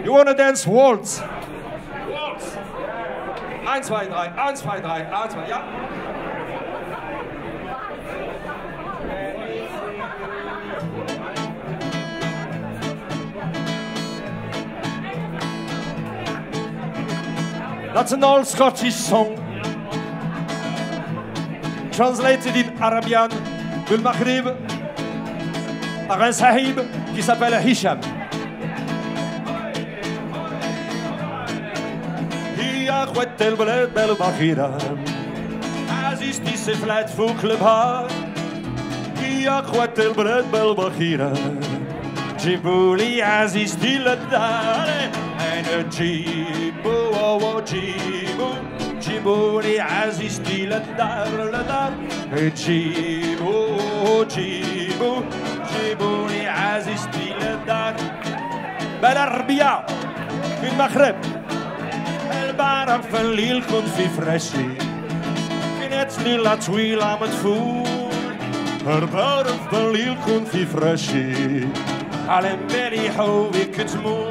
You wanna dance waltz? Waltz. 1, 2, 3, 1, 2, 3, 1, 2, ja. That's an old Scottish song, translated in Arabian, du Maghrib, par un sahib qui s'appelle Hisham. يا خوات البلاد بالبخيرة عزيزتي سفلات فوق البحر يا خوات البلاد بالبخيرة جيبولي عزيزتي للدار أنا جيبو جيبو جيبولي عزيزتي للدار جيبو جيبو جيبولي عزيزتي للدار بالعربية في المغرب البعرف الليل كنت في فراشي كانت ليلة طويلة مدفون البعرف الليل كنت في فراشي على بالي حوبك تموت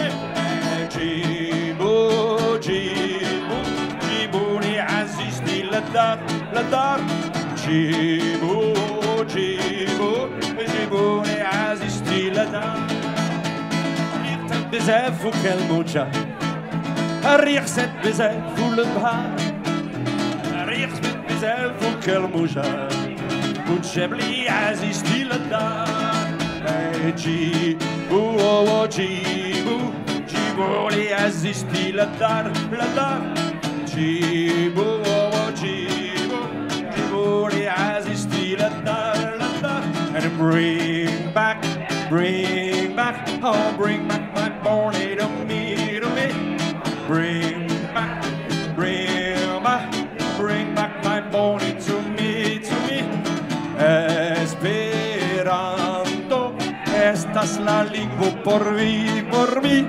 جيبو جيبو جيبوني عزيزتي للدار جيبو جيبو جيبوني عزيزتي للدار ريقت بزاف فوق الموجة الريح سد بزاف فوق البحر الريح سد بزاف فوق الموجة كنت جابلي عزيزتي للدار جيبو جيبو جيبولي عزيزتي للدار جيبو جيبو جيبولي عزيزتي للدار and bring back, oh bring back my Bonnie to me. Bring back my Bonnie to me. Esperanto, estas la lingua por mí.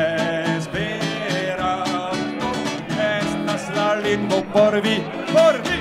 Esperanto, estas la lingua por mí.